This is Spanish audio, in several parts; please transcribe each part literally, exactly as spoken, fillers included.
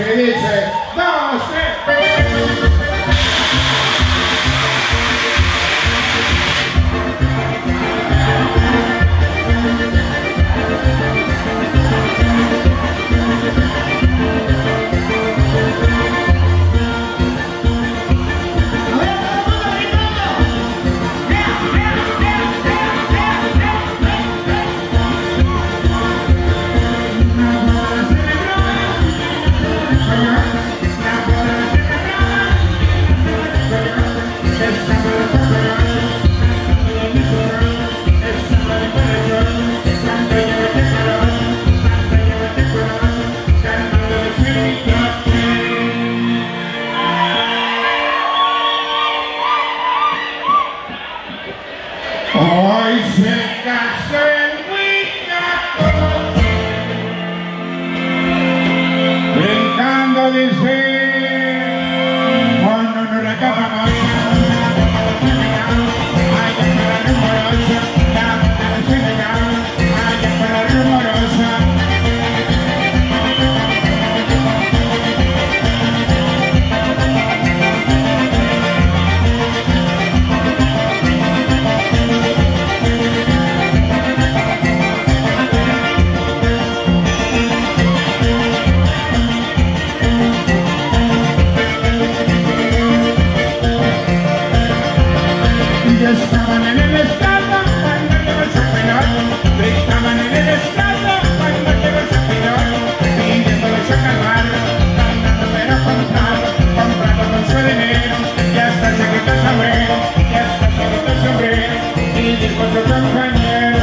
y dice, dos, tres. Hoy se casó el Huichaco, brincando dice, con honor a cada noche, allá con la rumorosa, la mujer allá con la rumorosa. Estaban en el estrado cuando llegó su pelón. Estaban en el estrado cuando llegó su pelón. Pidiéndoles a cargarlo, cantando pero comprado, comprado con su dinero. Ya está se quitó el sombrero, ya está se quitó el sombrero. Y dijo su compañero.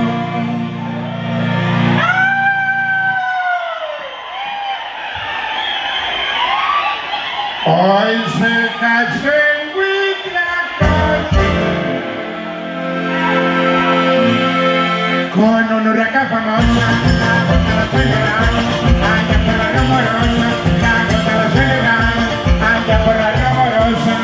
Hoy se casó el Huichaco, con honor a cada famosa, la gota la celebran, allá por la rumorosa, la gota la celebran, allá por la rumorosa.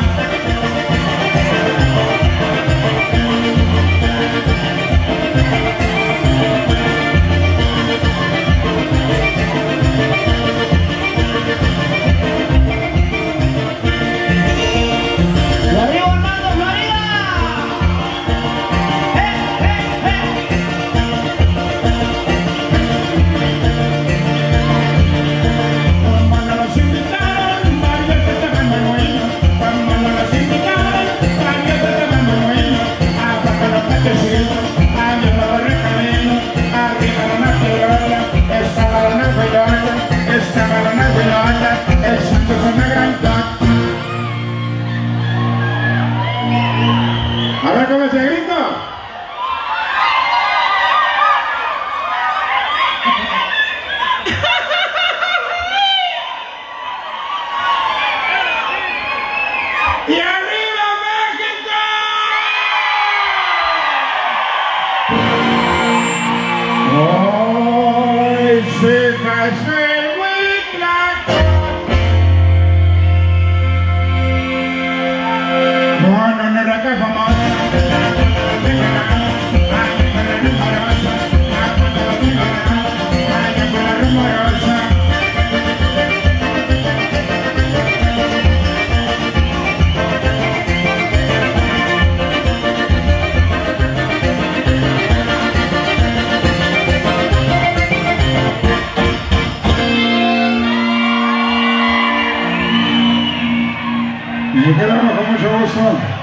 A ver cómo se grita. ¡Y arriba México! Hoy se casó el Huichaco, con honor a cada famosa. Y quedamos con mucho gusto.